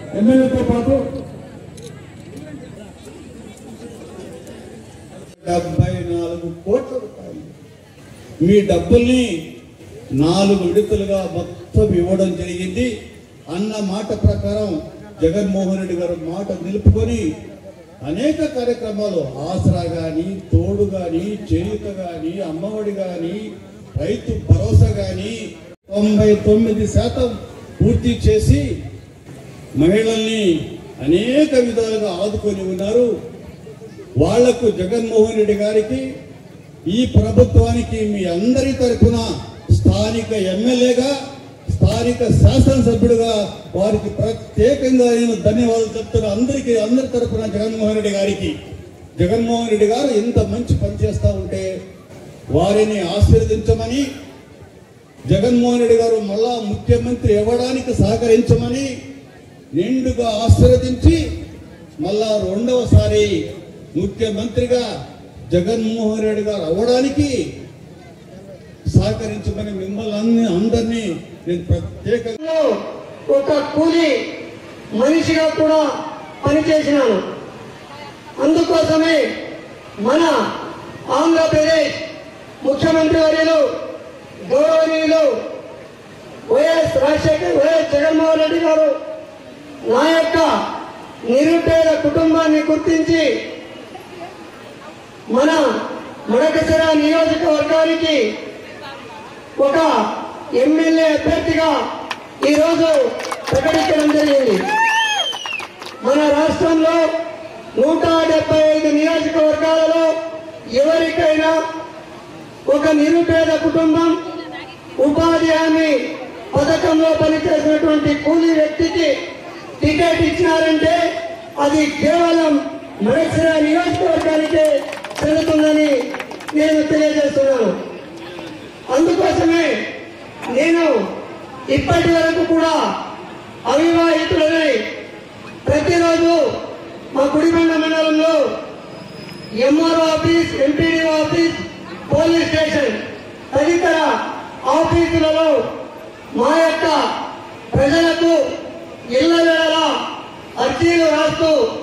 ఎమ్మెల్యేతో పాటు 74 కోట్ల రూపాయలు మీ డబ్బుల్ని 4 విడతలుగా మొత్తం ఇవ్వడం జరిగింది. అన్న మాట ప్రకారం జగన్మోహన్ రెడ్డి గారు మాట నిలుపుకొని అనేక కార్యక్రమాలు ఆసరా కానీ, తోడు కానీ, చేయూత కానీ, అమ్మఒడి కానీ, రైతు భరోసా కానీ 99% పూర్తి చేసి మహిళల్ని అనేక విధాలుగా ఆదుకొని ఉన్నారు. వాళ్లకు జగన్మోహన్ రెడ్డి గారికి, ఈ ప్రభుత్వానికి మీ అందరి తరఫున స్థానిక ఎమ్మెల్యేగా, స్థానిక శాసనసభ్యుడిగా వారికి ప్రత్యేకంగా నేను ధన్యవాదాలు చెప్తున్నా. అందరి తరఫున జగన్మోహన్ రెడ్డి గారికి. జగన్మోహన్ రెడ్డి గారు ఇంత మంచి పని చేస్తూ ఉంటే వారిని ఆశీర్వదించమని, జగన్మోహన్ రెడ్డి గారు మళ్ళా ముఖ్యమంత్రి అవ్వడానికి సహకరించమని నిండుగా ఆశీర్వదించి మళ్ళా రెండవసారి ముఖ్యమంత్రిగా జగన్మోహన్ రెడ్డి గారు అవ్వడానికి సహకరించమని మిమ్మల్ని అందరినీ నేను ప్రత్యేకంగా ఒక కూలి మనిషిగా కూడా పనిచేసినాను. అందుకోసమే మన ఆంధ్రప్రదేశ్ ముఖ్యమంత్రి వర్యులు గౌరవనీయులు వైఎస్ జగన్మోహన్ రెడ్డి గారు నా యొక్క నిరుపేద కుటుంబాన్ని గుర్తించి మన మడకశిర నియోజకవర్గానికి ఒక ఎమ్మెల్యే అభ్యర్థిగా ఈరోజు ప్రకటించడం జరిగింది. మన రాష్ట్రంలో 175 నియోజకవర్గాలలో ఎవరికైనా ఒక నిరుపేద కుటుంబం ఉపాధి హామీ పథకంలో పనిచేసినటువంటి కూలీ వ్యక్తికి టికెట్ ఇచ్చినారంటే అది కేవలం మడకశిర నియోజకవర్గానికే చెందుతుందని నేను తెలియజేస్తున్నాను. అందుకోసమే నేను ఇప్పటి వరకు కూడా అవివాహితులని ప్రతిరోజు మా గుడిబండ మండలంలో MRO office, MPDO office, police station తదితర ఆఫీసులలో మా యొక్క ప్రజలకు ఇళ్ల వేళ అర్జీలు రాస్తూ